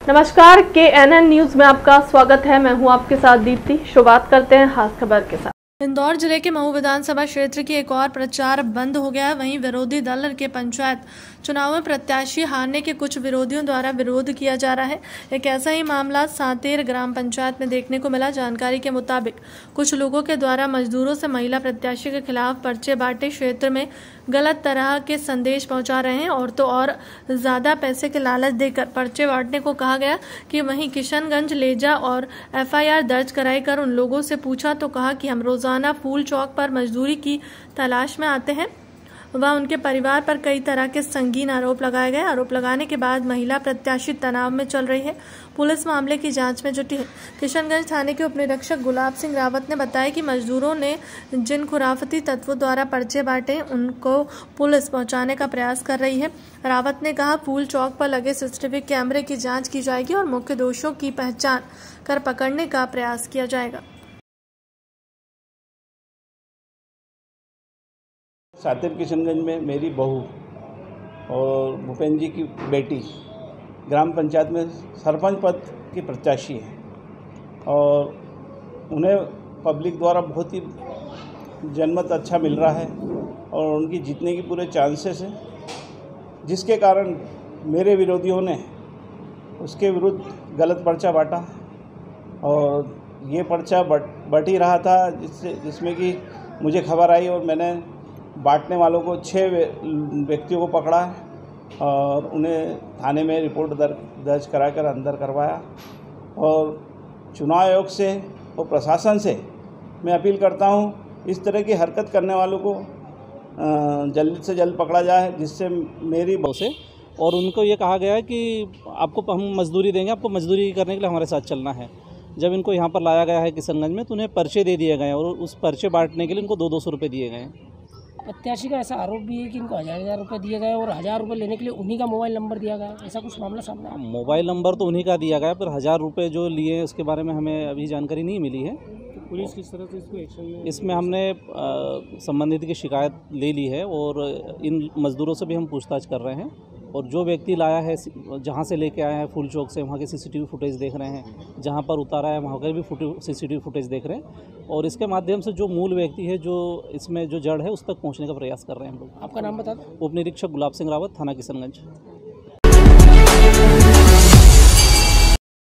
नमस्कार, KNN news में आपका स्वागत है। मैं हूं आपके साथ दीप्ति। शुरुआत करते हैं खास खबर के साथ। इंदौर जिले के महू विधानसभा क्षेत्र की एक और प्रचार बंद हो गया है। वहीं विरोधी दल के पंचायत चुनाव में प्रत्याशी हारने के कुछ विरोधियों द्वारा विरोध किया जा रहा है। एक ऐसा ही मामला सांतेर ग्राम पंचायत में देखने को मिला। जानकारी के मुताबिक कुछ लोगों के द्वारा मजदूरों से महिला प्रत्याशी के खिलाफ पर्चे बांटे क्षेत्र में गलत तरह के संदेश पहुंचा रहे हैं और तो और ज्यादा पैसे के लालच देकर पर्चे बांटने को कहा गया कि वहीं किशनगंज ले जा और FIR दर्ज कराई कर उन लोगों से पूछा तो कहा कि हम रोजाना फूल चौक पर मजदूरी की तलाश में आते हैं। वह उनके परिवार पर कई तरह के संगीन आरोप लगाए गए। आरोप लगाने के बाद महिला प्रत्याशी तनाव में चल रही है। पुलिस मामले की जांच में जुटी है। किशनगंज थाने के उपनिरीक्षक गुलाब सिंह रावत ने बताया कि मजदूरों ने जिन खुराफती तत्वों द्वारा पर्चे बांटे उनको पुलिस पहुंचाने का प्रयास कर रही है। रावत ने कहा फूल चौक पर लगे CCTV कैमरे की जाँच की जाएगी और मुख्य दोषियों की पहचान कर पकड़ने का प्रयास किया जाएगा। सांतेर किशनगंज में मेरी बहू और भूपेंद्र जी की बेटी ग्राम पंचायत में सरपंच पद की प्रत्याशी है और उन्हें पब्लिक द्वारा बहुत ही जनमत अच्छा मिल रहा है और उनकी जीतने की पूरे चांसेस हैं, जिसके कारण मेरे विरोधियों ने उसके विरुद्ध गलत पर्चा बांटा और ये पर्चा बट ही रहा था, जिसमें कि मुझे खबर आई और मैंने बांटने वालों को 6 व्यक्तियों को पकड़ा और उन्हें थाने में रिपोर्ट दर्ज कराकर अंदर करवाया। और चुनाव आयोग से और प्रशासन से मैं अपील करता हूं, इस तरह की हरकत करने वालों को जल्द से जल्द पकड़ा जाए, जिससे मेरी बहू से। और उनको ये कहा गया है कि आपको हम मजदूरी देंगे, आपको मजदूरी करने के लिए हमारे साथ चलना है। जब इनको यहाँ पर लाया गया है किशनगंज में तो उन्हें पर्चे दे दिए गए और उस पर्चे बांटने के लिए इनको 200 रुपये दिए गए हैं। प्रत्याशी का ऐसा आरोप भी है कि इनको 1000 रुपये दिए गए और 1000 रुपये लेने के लिए उन्हीं का मोबाइल नंबर दिया गया। ऐसा कुछ मामला सामने आया? मोबाइल नंबर तो उन्हीं का दिया गया, पर 1000 रुपये जो लिए उसके बारे में हमें अभी जानकारी नहीं मिली है। तो पुलिस किस तरह से इसको एक्शन में? इसमें हमने संबंधित की शिकायत ले ली है और इन मजदूरों से भी हम पूछताछ कर रहे हैं और जो व्यक्ति लाया है जहाँ से लेके आया है फूल चौक से, वहाँ के CCTV फुटेज देख रहे हैं, जहाँ पर उतारा है वहाँ का भी CCTV फुटेज देख रहे हैं और इसके माध्यम से जो मूल व्यक्ति है, जो इसमें जो जड़ है, उस तक पहुँचने का प्रयास कर रहे हैं हम लोग। आपका नाम बता दो। उपनिरीक्षक गुलाब सिंह रावत, थाना किशनगंज।